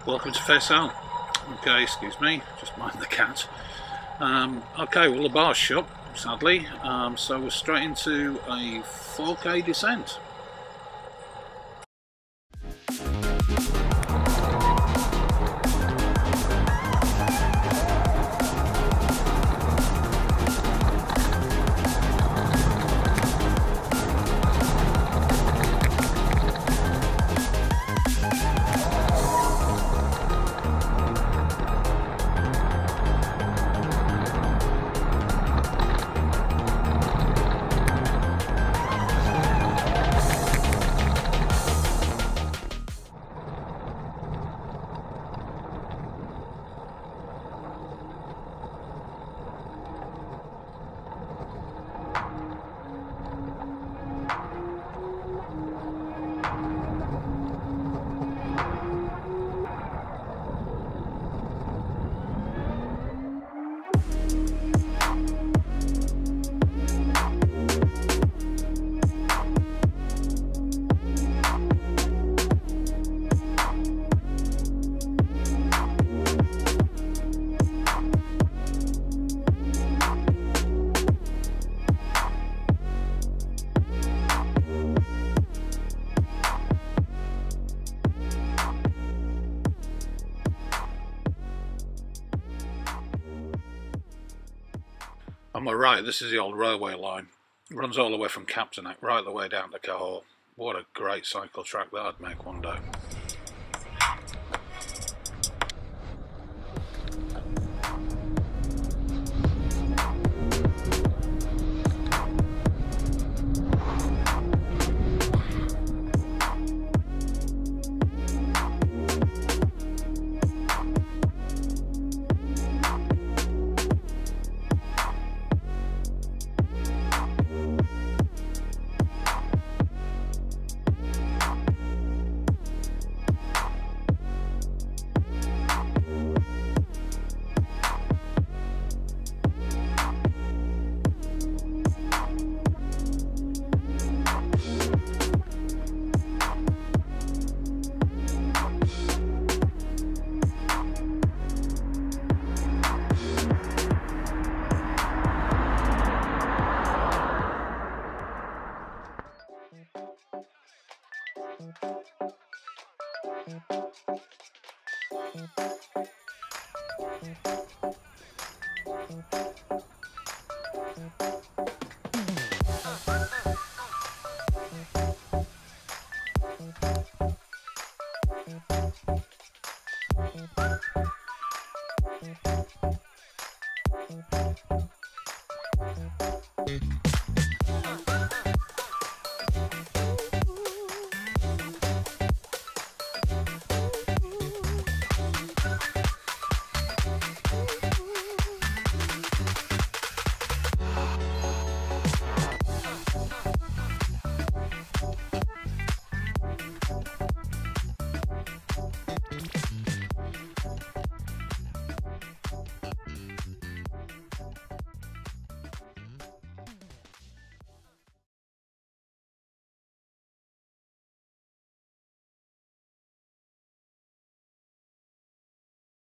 Welcome to Faycelles. Okay, excuse me, just mind the cat. Okay, well the bar's shut, sadly, so we're straight into a 4K descent. On my right, this is the old railway line. It runs all the way from Captainec right the way down to Cajarc. What a great cycle track that'd make one day.